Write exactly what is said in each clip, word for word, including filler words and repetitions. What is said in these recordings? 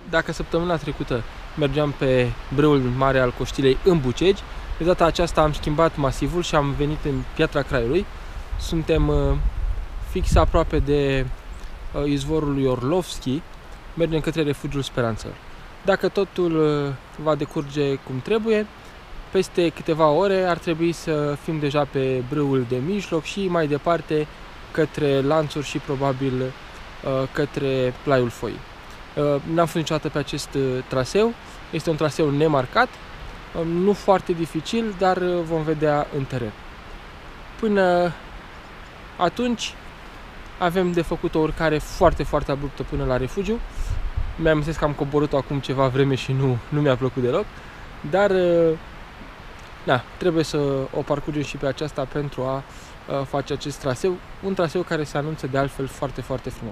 dacă săptămâna trecută mergeam pe brâul mare al Coștilei în Bucegi, de data aceasta am schimbat masivul și am venit în Piatra Craiului. Suntem uh, fix aproape de uh, izvorul lui Orlovski, mergem către refugiul Speranțelor. Dacă totul uh, va decurge cum trebuie, peste câteva ore ar trebui să fim deja pe brâul de mijloc și mai departe către Lanțuri și probabil uh, către Plaiul Foii. Uh, n-am fost niciodată pe acest uh, traseu, este un traseu nemarcat, uh, nu foarte dificil, dar uh, vom vedea în teren. Până atunci avem de făcut o urcare foarte, foarte abruptă până la refugiu. Mi-am zis că am coborât-o acum ceva vreme și nu, nu mi-a plăcut deloc, dar uh, da, trebuie să o parcurgem și pe aceasta pentru a uh, face acest traseu, un traseu care se anunță de altfel foarte, foarte frumos.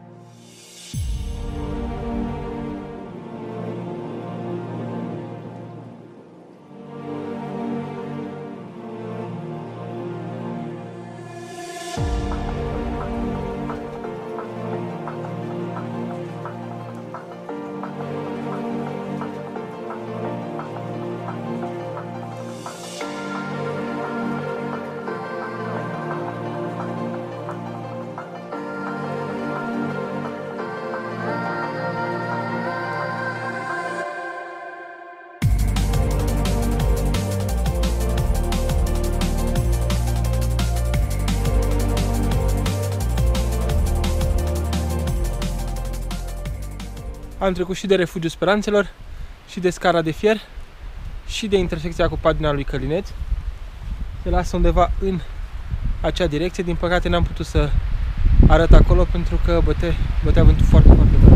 Am trecut și de refugiul Speranțelor, și de scara de fier, și de intersecția cu Padina lui Călineț. Se lasă undeva în acea direcție. Din păcate n-am putut să arăt acolo pentru că bătea, bătea vântul foarte, foarte tare.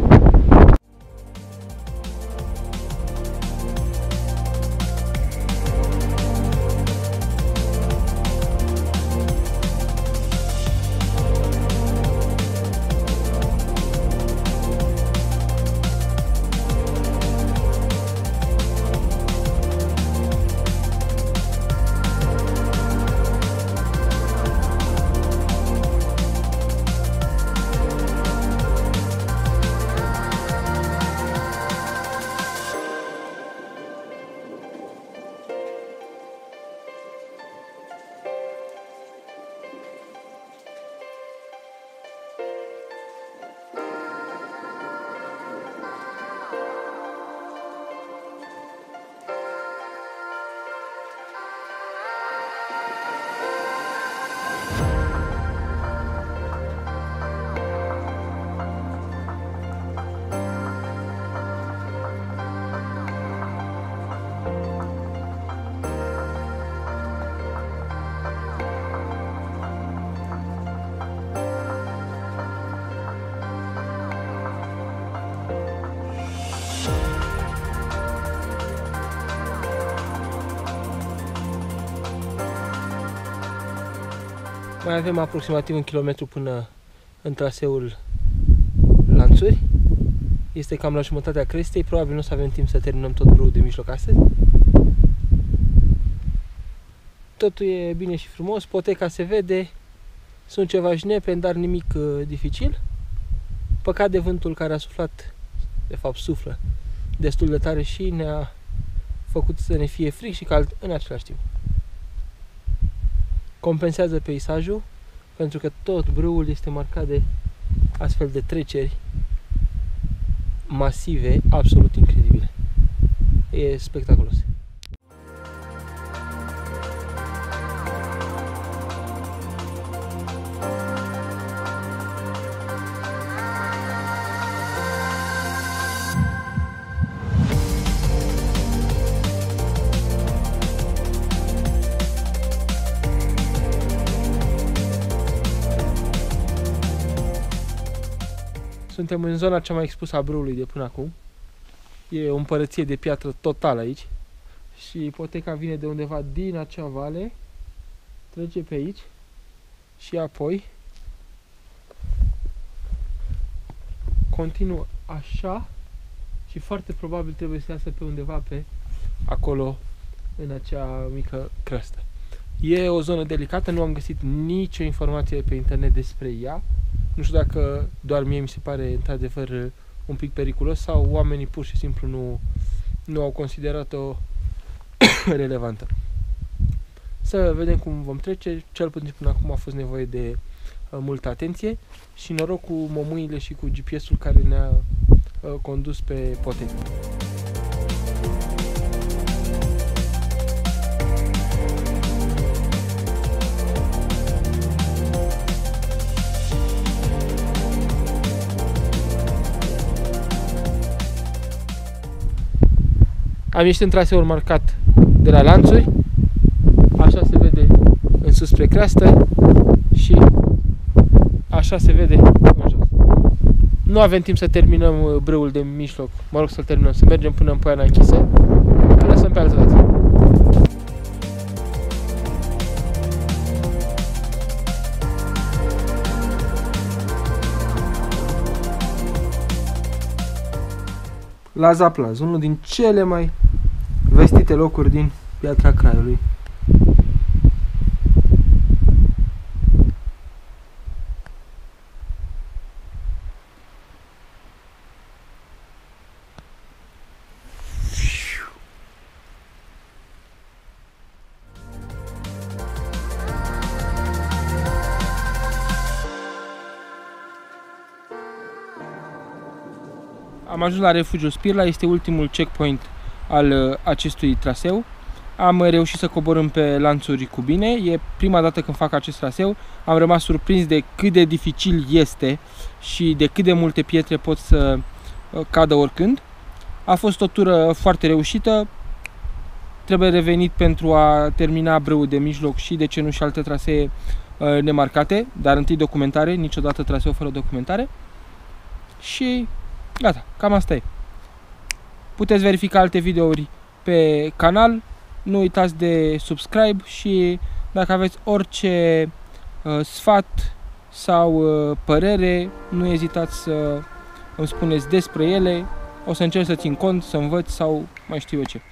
Mai avem aproximativ un kilometru până în traseul Lanțuri. Este cam la jumătatea crestei, probabil nu o să avem timp să terminăm tot brâul de mijloc astăzi. Totul e bine și frumos, poteca se vede, sunt ceva jnepeni, dar nimic uh, dificil. Păcat de vântul care a suflat, de fapt suflă destul de tare și ne-a făcut să ne fie frig și cald în același timp. Compensează peisajul, pentru că tot brâul este marcat de astfel de treceri masive, absolut incredibile. E spectaculos. Suntem în zona cea mai expusă a brâului de până acum. E o împărăție de piatră total aici. Și poteca vine de undeva din acea vale, trece pe aici și apoi continuă așa și foarte probabil trebuie să iasă pe undeva pe acolo, în acea mică crăstă. E o zonă delicată, nu am găsit nicio informație pe internet despre ea. Nu știu dacă doar mie mi se pare într-adevăr un pic periculos sau oamenii pur și simplu nu, nu au considerat-o relevantă. Să vedem cum vom trece, cel puțin până acum a fost nevoie de uh, multă atenție și noroc cu mămâile și cu G P S-ul care ne-a uh, condus pe poteni. Am ieșit în traseul marcat de la lanțuri, așa se vede în sus spre creastă și așa se vede în jos. Nu avem timp să terminăm brâul de mijloc, mă rog să-l terminăm, să mergem până în Poiana Închisă, îl lăsăm pe altă dată. La Zaplaz, unul din cele mai vestite locuri din Piatra Craiului. Am ajuns la refugiul Spirla, este ultimul checkpoint al uh, acestui traseu. Am reușit să coborâm pe lanțuri cu bine, e prima dată când fac acest traseu. Am rămas surprins de cât de dificil este și de cât de multe pietre pot să uh, cadă oricând. A fost o tură foarte reușită, trebuie revenit pentru a termina brâul de mijloc și de ce nu și alte trasee uh, nemarcate, dar întâi documentare, niciodată traseu fără documentare. Și gata, cam asta e. Puteți verifica alte videouri pe canal, nu uitați de subscribe și dacă aveți orice uh, sfat sau uh, părere, nu ezitați să îmi spuneți despre ele, o să încerc să țin cont, să învăț sau mai știu eu ce.